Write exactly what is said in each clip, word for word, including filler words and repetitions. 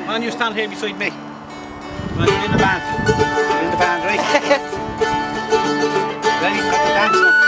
Why don't you stand here beside me? Right, you're in the band. You're in the band, right? Ready? Got the dance now.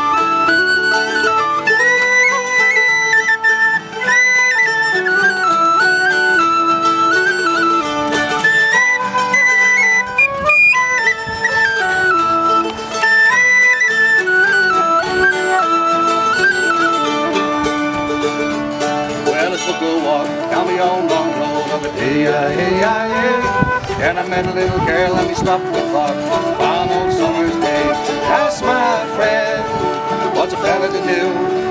Took a walk down the old long road of a day, and I met a little girl and we stopped the clock on old summer's day. Asked my friend, what's a fella to do?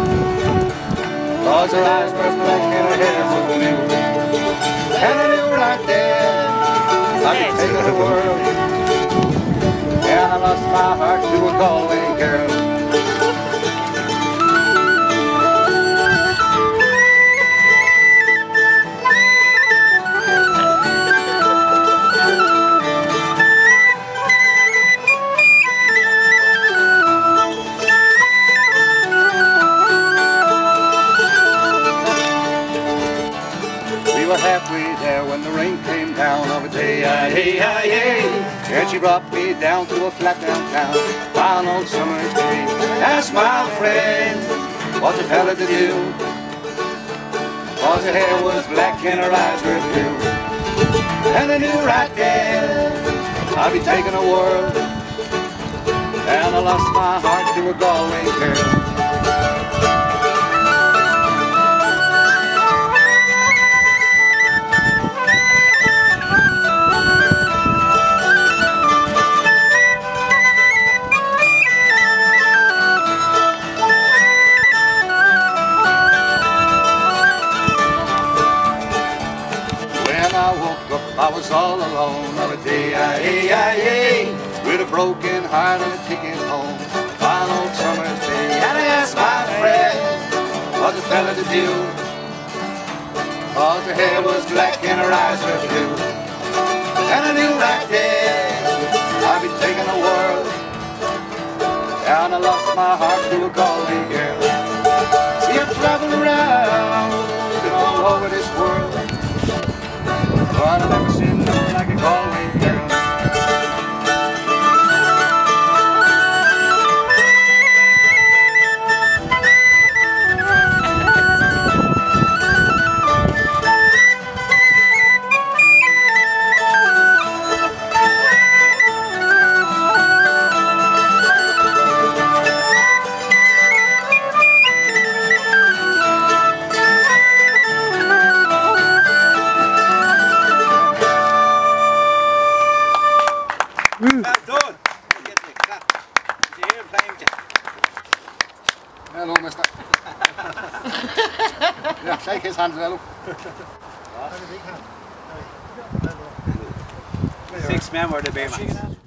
Cause her eyes were black and her hair was blue. And I knew right there I could take her the world. And I lost my heart to a Galway girl. We were halfway there when the rain came down of a day, hey, hey, hey. And she brought me down to a flat downtown on old summer's day. Asked my friend, what's a fella to do? Cause her hair was black and her eyes were blue. And I knew right there I'd be taking a whirl. And I lost my heart to a Galway girl. I woke up, I was all alone of a day, ay, ay, ay, with a broken heart and a ticket home on old summer's day. And I asked my friend, what's a fella to do? Cause her hair was black and her eyes were blue. And I knew right there I'd be taking the world. And I lost my heart to a Galway girl. See, I've traveled around and all over this world, but I've never seen nothing like a Galway girl. Well done! Get the clap. Did you hear him playing with you? Hello, mister. Yeah, shake his hand, hello. Six men were the beer man.